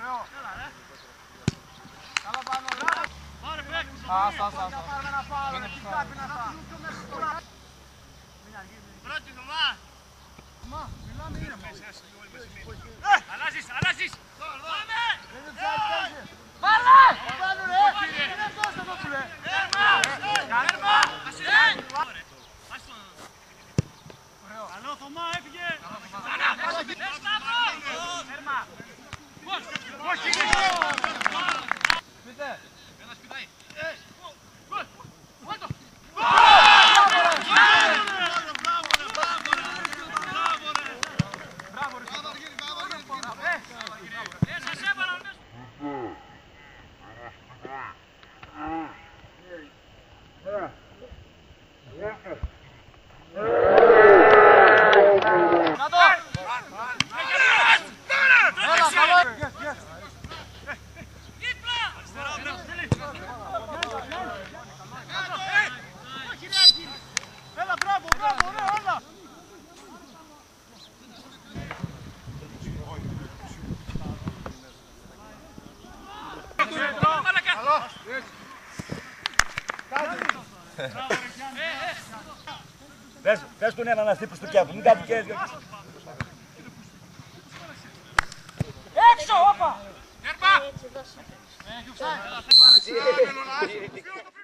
Καλά πάνω, πάρε παίκτης. Πρώτη νομά. Μιλάμε ήρεμα. Αλλάζεις. Πάμε. Βάλε. Είναι τόσο εδώ που λέει. Τέρμα. Καλό Θωμά, έφυγε. Τέρμα. Όχι. Πείτε. Ένας πηδάει. Πες τον έναν να στείλει στο κέντρο, μην κάνει και έτσι. Έξω, όπα! Έρπα!